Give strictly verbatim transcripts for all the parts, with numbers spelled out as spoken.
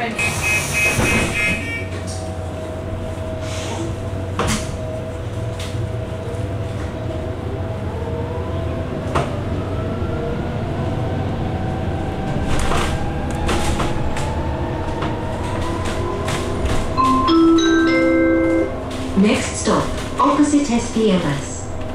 Next stop, opposite S P M S.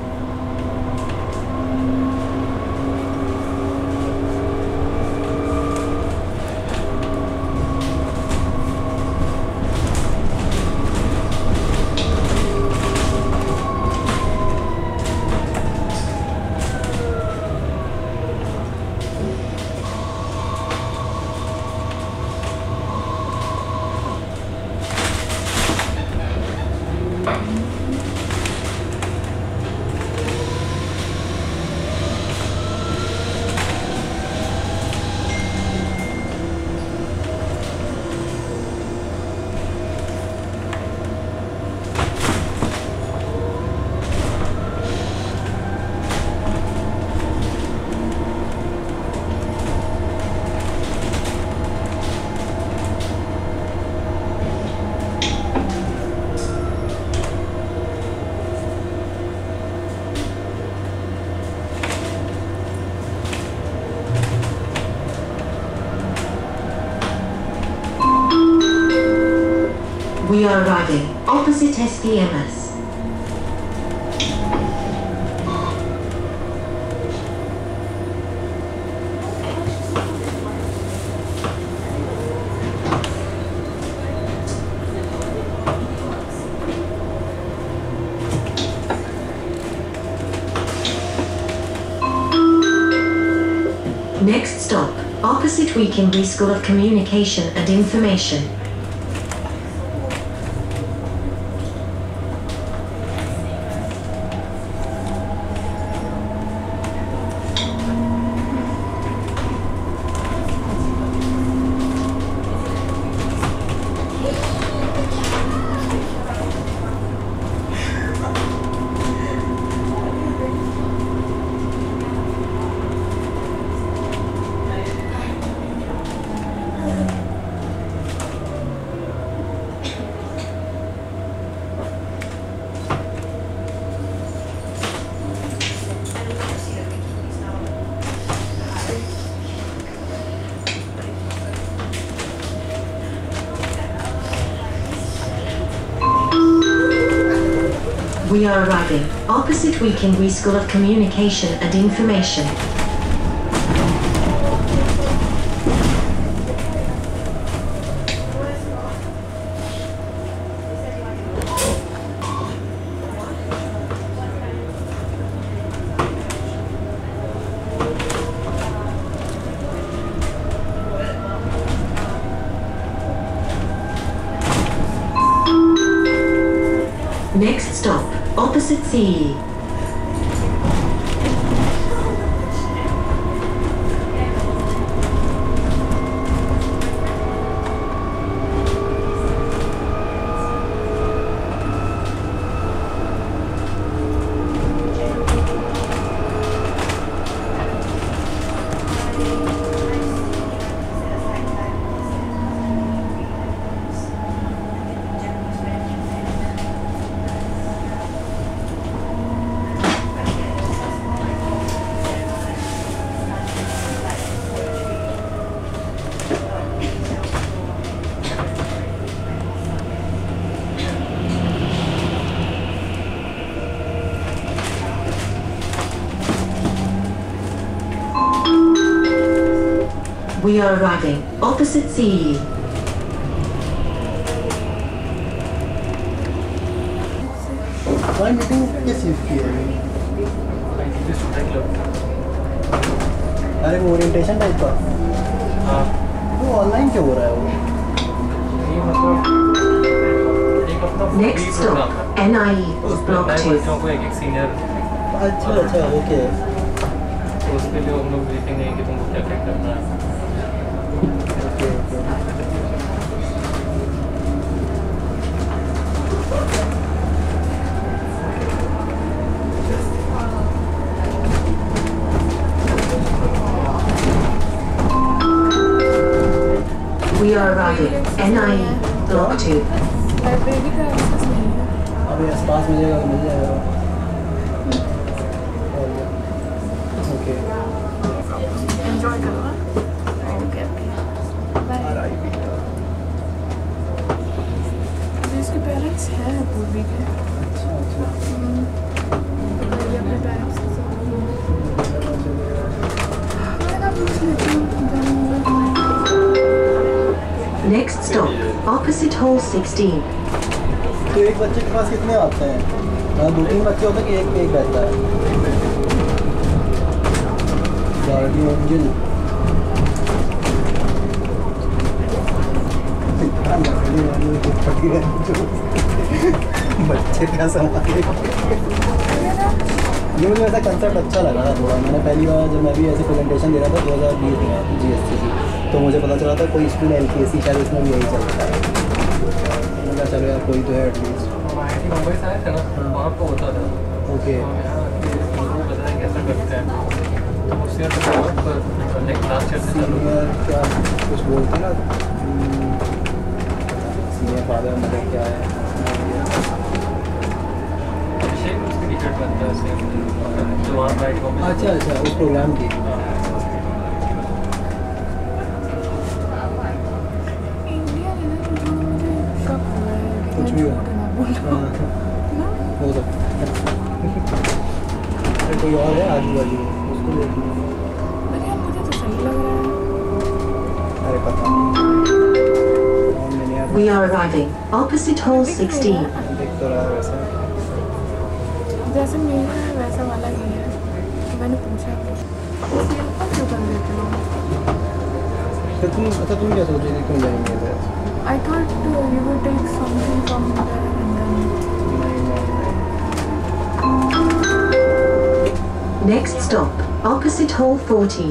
We are arriving opposite S P M S. Next stop, opposite Weekend School of Communication and Information. We are arriving opposite Weekend School of Communication and Information. Next stop, opposite C E. We are arriving opposite C E. Why meeting is here? अरे वो orientation type का हाँ वो online क्यों हो रहा है वो Next stop N I E Block two. को एक एक सीनियर अच्छा अच्छा ओके तो उसके लिए हम लोग ब्रीफिंग देंगे कि तुमको क्या क्या करना है okay okay We are arriving. N I E Block two. Library का एक्सेस नहीं है। अभी आसपास मिलेगा तो मिल जाएगा। ओके एंजॉय करो। Okay okay bye. इसके पेरेंट्स हैं पूर्वी के। अच्छा अच्छा अपने पेरेंट्स के साथ मैं पूछ लेती हूँ। Next stop, opposite hall sixteen. तो एक बच्चे के पास कितने आते हैं? हाँ दो तीन बच्चे होते हैं कि एक पे एक रहता है? गार्डियन एंजल बच्चे का संभाले। ये मुझे ऐसा कंसेप्ट अच्छा लगा था थोड़ा। मैंने पहली बार जब मैं भी ऐसे प्रेजेंटेशन दे रहा था दो हज़ार बीस में जी एस टी की, तो मुझे पता चला था कोई स्कूल एल के सी शायद उसमें भी यही चलता है। मैंने कहा चलो यार कोई तो है एटलीस्ट। मुंबई से आए थे ना, वहाँ पे होता था। ओके बताया कैसा करते हैं तो उसी पर लास्ट ईयर से चालू सीनियर क्या कुछ बोलते ना सीनियर फादर मतलब क्या है? अभिषेक उसकी टिकट बनता है सेम जो वहाँ राइट को। अच्छा अच्छा उस प्रोग्राम की। कुछ भी हो हो सकता है। कोई और है आजू बाजू उसको देख लो। मुझे तो सही लग रहा है। अरे पता नहीं। We are arriving. Opposite hall sixteen. देख तो रहा है वैसा। जैसे मेरा है वैसा वाला ही है। मैंने पूछा सिंपल क्यों कर लेते हो? तो तुम अच्छा तुम क्या सोच रही थी क्यों जाएंगे इधर? I thought uh, you would take something from there and then. Next stop, opposite hall fourteen.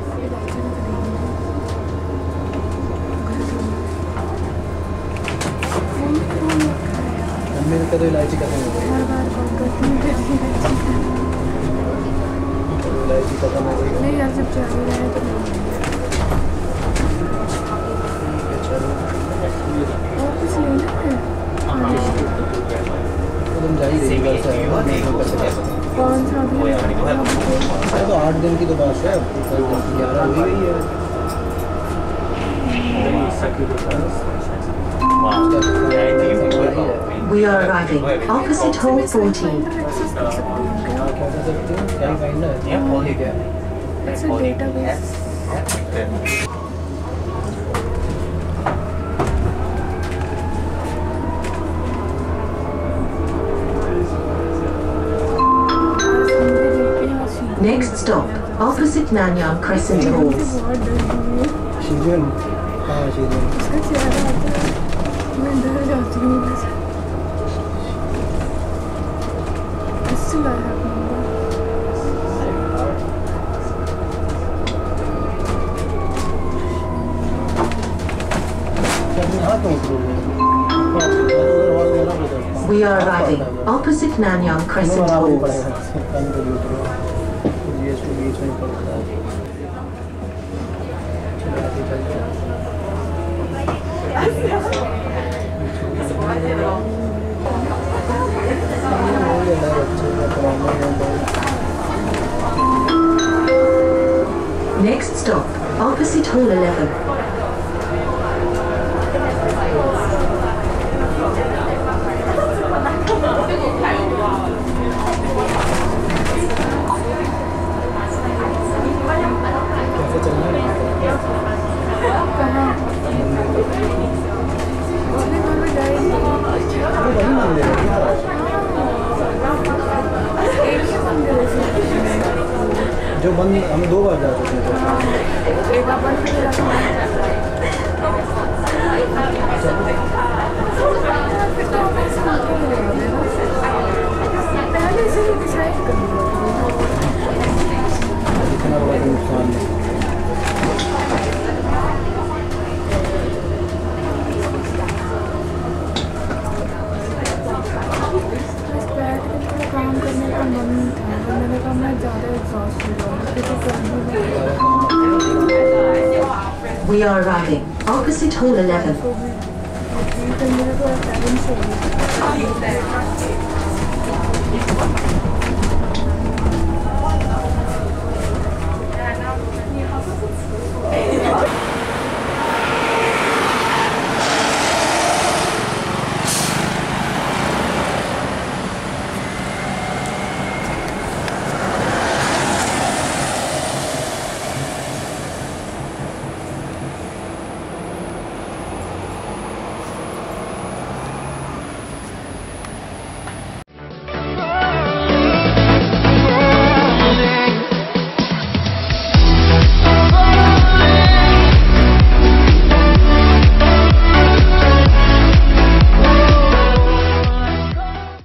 मेरे का तो इलायची खत्म हो गई। हर बार कॉल करती हूँ इलायची खत्म हो गई। नहीं यार जब चालू रहे तो और कुछ लेना है। तुम जा ही रही घर से कौन सा भी अरे तो आठ दिन की तो बात है। कल दिन की ग्यारह हो गई है। We are arriving. Opposite hall fourteen. क्या कर सकते हो? क्या फाइंड है? ठीक है। It's a database. Next stop, opposite Nanyang Crescent Halls. बहुत डर गई हूँ। शीजन हाँ शीजन उसका चेहरा आता है मैं डर जाती हूँ बस। Still I have number. We are arriving. Opposite Nanyang Crescent Halls. Next stop, opposite hall eleven. जो बंद हम दो बार जा चुके हैं। एक बार बंद किया था। पहले से ही डिसाइड कर लिया इतना बड़ा नुकसान नहीं। काम करने का मन नहीं था तो मैंने कहा मैं ज़्यादा एग्जॉस्ट हो जाऊँ। We opposite hall eleven. सो भी ये करने का तो सेवन से हो गया।